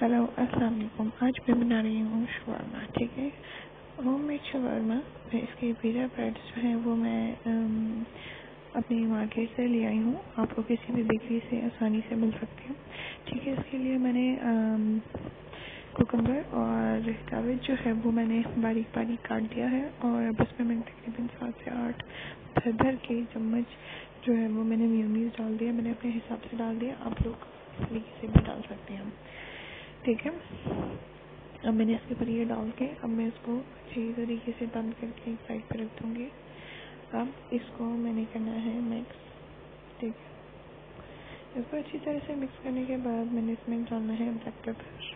Hello अस्सलाम वालेकुम। आज मैं बना रही हूँ शवरमा। ठीक है, होममेड शवरमा। इसके पिज़्ज़ा ब्रेड्स जो हैं वो मैं अपनी मार्केट से ले आई हूँ। आपको किसी भी बेकरी से आसानी से मिल सकते हैं। ठीक है, इसके लिए मैंने कुकम्बर और कैबेज जो है वो मैंने बारीक बारीक काट दिया है और अब इसमें मैंने तकरीबन 7 से 8 भर के चम्मच जो है वो मैंने मेयोनीज डाल दिया। मैंने अपने हिसाब से डाल दिया, आप लोग इस तरीके से भी डाल सकते हैं। ठीक है, अब मैंने इसके ऊपर ये डाल के अब मैं इसको अच्छी तरीके से बंद करके एक साइड पर रख दूँगी। अब इसको मैंने करना है मिक्स। ठीक है, इसको अच्छी तरह से मिक्स करने के बाद मैंने इसमें डालना है ब्लैक पेपर।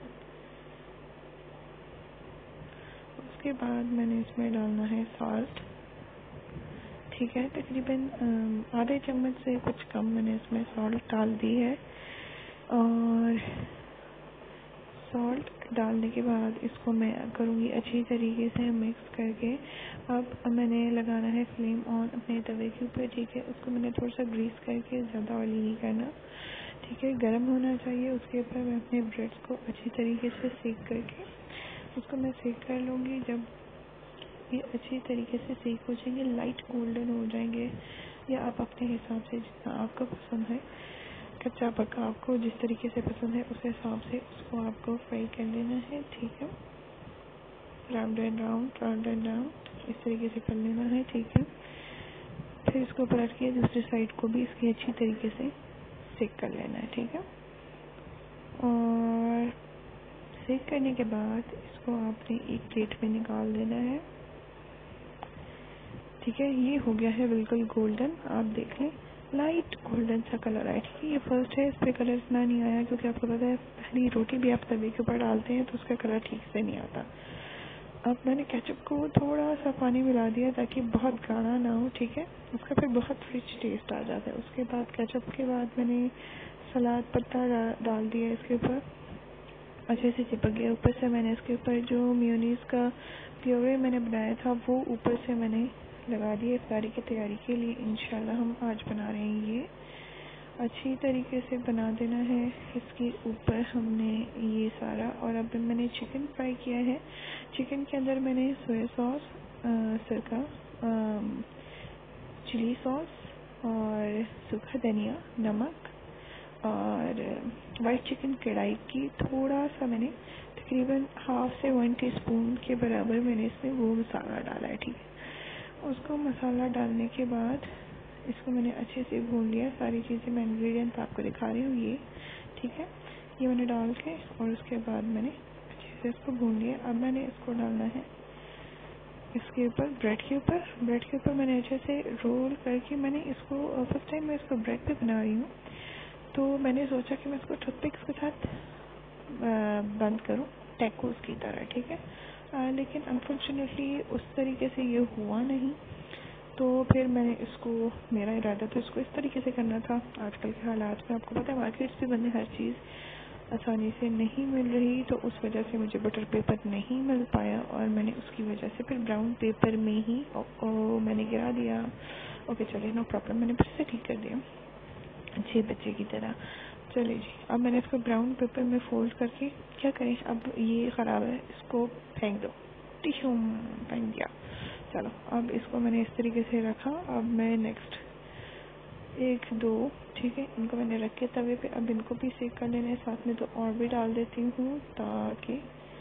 उसके बाद मैंने इसमें डालना है सॉल्ट। ठीक है, तकरीबन आधे चम्मच से कुछ कम मैंने इसमें सॉल्ट डाल दी है। और सॉल्ट डालने के बाद इसको मैं करूँगी अच्छी तरीके से मिक्स करके। अब मैंने लगाना है फ्लेम ऑन अपने तवे के ऊपर। ठीक है, उसको मैंने थोड़ा सा ग्रीस करके, ज़्यादा ऑयली नहीं करना। ठीक है, गर्म होना चाहिए। उसके ऊपर मैं अपने ब्रेड्स को अच्छी तरीके से सेक करके उसको मैं सेक कर लूँगी। जब ये अच्छी तरीके से सेक हो जाएंगे, लाइट गोल्डन हो जाएंगे, या आप अपने हिसाब से जितना आपको पसंद है, कच्चा पक्का आपको जिस तरीके से पसंद है उस हिसाब से उसको आपको फ्राई कर लेना है। ठीक है, राउंड एंड राउंड इस तरीके से कर लेना है। ठीक है, फिर इसको पलट के दूसरी साइड को भी इसकी अच्छी तरीके से सेक कर लेना है। ठीक है, और सेक करने के बाद इसको आपने एक प्लेट में निकाल लेना है। ठीक है, ये हो गया है बिल्कुल गोल्डन। आप देख लें, लाइट गोल्डन सा कलर आया। ठीक है, ये फर्स्ट है, इस पे कलर इतना नहीं आया क्योंकि आपको पता है पहली रोटी भी आप तवे के ऊपर डालते हैं तो उसका कलर ठीक से नहीं आता। अब मैंने केचप को थोड़ा सा पानी मिला दिया ताकि बहुत गाढ़ा ना हो। ठीक है, उसका फिर बहुत रिच टेस्ट आ जाता है। उसके बाद केचप के बाद मैंने सलाद पत्ता डाल दिया इसके ऊपर, अच्छे से चिपक गया। ऊपर से मैंने इसके ऊपर जो मेयोनीज का प्योरे मैंने बनाया था वो ऊपर से मैंने लगा दिया इफ्तारी की तैयारी के लिए। इंशाल्लाह हम आज बना रहे हैं ये। अच्छी तरीके से बना देना है इसके ऊपर हमने ये सारा। और अब मैंने चिकन फ्राई किया है। चिकन के अंदर मैंने सोया सॉस, सिरका, चिली सॉस और सूखा धनिया, नमक और वाइट चिकन कढ़ाई की थोड़ा सा मैंने तकरीबन 1/2 से 1 टीस्पून के बराबर मैंने इसमें वो मसाला डाला है। ठीक है, उसको मसाला डालने के बाद इसको मैंने अच्छे से भून लिया। सारी चीज़ें मैं इंग्रेडिएंट्स आपको दिखा रही हूँ ये। ठीक है, ये मैंने डाल के और उसके बाद मैंने अच्छे से इसको भून लिया। अब मैंने इसको डालना है इसके ऊपर, ब्रेड के ऊपर मैंने अच्छे से रोल करके मैंने इसको फर्स्ट टाइम मैं इसको ब्रेड पे बना रही हूँ तो मैंने सोचा कि मैं इसको टूथपिक्स के साथ बंद करूं टैकोस की तरह। ठीक है, लेकिन अनफॉर्चुनेटली उस तरीके से ये हुआ नहीं। तो फिर मैंने इसको, मेरा इरादा तो इसको इस तरीके से करना था। आजकल के हालात में आपको पता है मार्केट्स पे बंदी हर चीज़ आसानी से नहीं मिल रही, तो उस वजह से मुझे बटर पेपर नहीं मिल पाया और मैंने उसकी वजह से फिर ब्राउन पेपर में ही मैंने गिरा दिया। ओके चलिए, नो प्रॉब्लम, मैंने फिर से ठीक कर दिया अच्छे बच्चे की तरह। चलिए जी, अब मैंने इसको ब्राउन पेपर में फोल्ड करके क्या करें, अब ये ख़राब है, इसको फेंक दो, टिश्यू फेंक दिया। चलो, अब इसको मैंने इस तरीके से रखा। अब मैं नेक्स्ट 1 2 ठीक है, इनको मैंने रख के तवे पे, अब इनको भी सेक कर लेना है। साथ में तो और भी डाल देती हूँ ताकि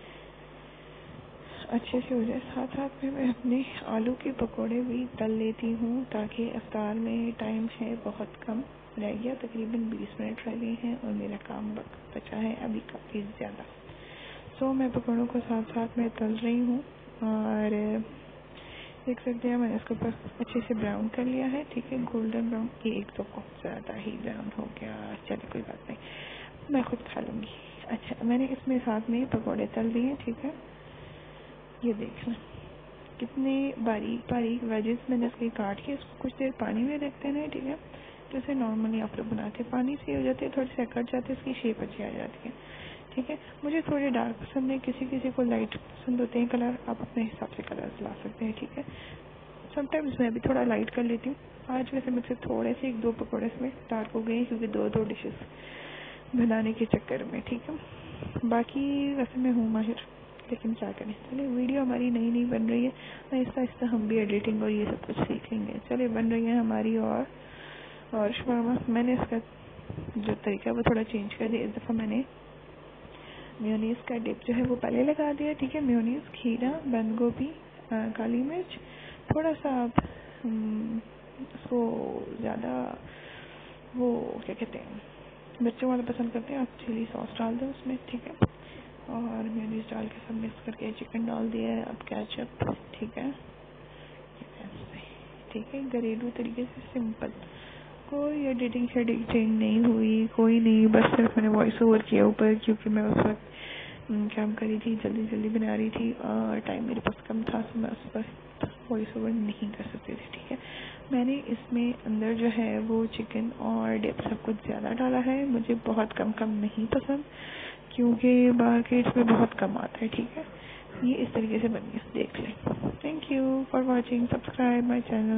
अच्छे से हो जाए। साथ साथ में मैं अपने आलू के पकोड़े भी तल लेती हूँ ताकि इफ्तार में टाइम है बहुत कम रह गया, तकरीबन 20 मिनट रह गए हैं और मेरा काम बचा है अभी काफ़ी ज़्यादा। सो मैं पकोड़ों को साथ साथ में तल रही हूँ और देख सकते हैं मैंने इसके ऊपर अच्छे से ब्राउन कर लिया है। ठीक है, गोल्डन ब्राउन, ये एक तो बहुत ज़्यादा ही ब्राउन हो गया। चलिए कोई बात नहीं, मैं खुद खा लूँगी। अच्छा, मैंने इसमें साथ में पकोड़े तल दिए। ठीक है, ये देखना कितने बारीक बारीक वेजेस मैंने इसके काट के इसको कुछ देर पानी में रखते हैं। ठीक है, जैसे नॉर्मली आप लोग बनाते हैं, पानी से हो जाते हैं, थोड़े से कट जाते हैं, इसकी शेप अच्छी आ जाती है। ठीक है, मुझे थोड़े डार्क पसंद है, किसी किसी को लाइट पसंद होते हैं कलर, आप अपने हिसाब से कलर्स ला सकते हैं। ठीक है, समटाइम्स मैं भी थोड़ा लाइट कर लेती हूँ। आज वैसे मुझसे थोड़े से 1 2 पकौड़े इसमें डार्क हो गए क्योंकि 2 2 डिशेस बनाने के चक्कर में। ठीक है, बाकी वैसे मैं हूँ माहिर, लेकिन क्या करें। चलिए वीडियो हमारी नई नई बन रही है, आहिस्ता आहिस्ता हम भी एडिटिंग और ये सब कुछ सीख लेंगे। चलिए बन रही है हमारी और शवामा। मैंने इसका जो तरीका है वो थोड़ा चेंज कर दिया। इस दफ़ा मैंने मेयोनीज का डिप जो है वो पहले लगा दिया, ठीक है। मेयोनीज, खीरा, बंद गोभी, काली मिर्च, थोड़ा सा आप उसको ज़्यादा वो क्या कहते हैं, बच्चों वाला पसंद करते हैं, आप चिली सॉस डाल दो उसमें, ठीक है। और मेयोनीज डाल के सब मिक्स करके चिकन डाल दिया है, अब केचप, ठीक है। ठीक है, घरेलू तरीके से सिंपल, कोई एडिटिंग शेडिटिंग नहीं हुई, कोई नहीं, बस सिर्फ मैंने वॉइस ओवर किया ऊपर, क्योंकि मैं उस वक्त काम करी थी, जल्दी जल्दी बना रही थी और टाइम मेरे पास कम था, तो मैं उस पर वॉइस ओवर नहीं कर सकती थी, ठीक है। मैंने इसमें अंदर जो है वो चिकन और डिप सब कुछ ज़्यादा डाला है, मुझे बहुत कम कम नहीं पसंद, क्योंकि मार्केट में बहुत कम आता है, ठीक है। ये इस तरीके से बन गया, देख लें। Thank you for watching, subscribe my channel.